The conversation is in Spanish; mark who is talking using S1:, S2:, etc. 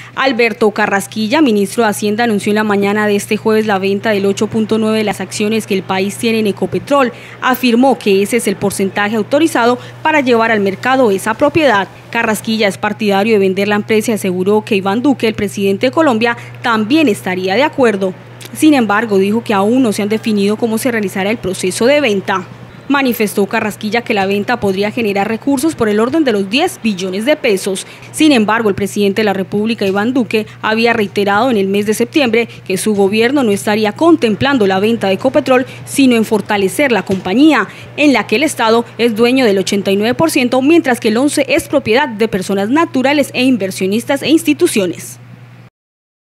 S1: Alberto Carrasquilla, ministro de Hacienda, anunció en la mañana de este jueves la venta del 8.9% de las acciones que el país tiene en Ecopetrol. Afirmó que ese es el porcentaje autorizado para llevar al mercado esa propiedad. Carrasquilla es partidario de vender la empresa y aseguró que Iván Duque, el presidente de Colombia, también estaría de acuerdo. Sin embargo, dijo que aún no se han definido cómo se realizará el proceso de venta. Manifestó Carrasquilla que la venta podría generar recursos por el orden de los 10 billones de pesos. Sin embargo, el presidente de la República, Iván Duque, había reiterado en el mes de septiembre que su gobierno no estaría contemplando la venta de Ecopetrol, sino en fortalecer la compañía, en la que el Estado es dueño del 89%, mientras que el 11% es propiedad de personas naturales e inversionistas e instituciones.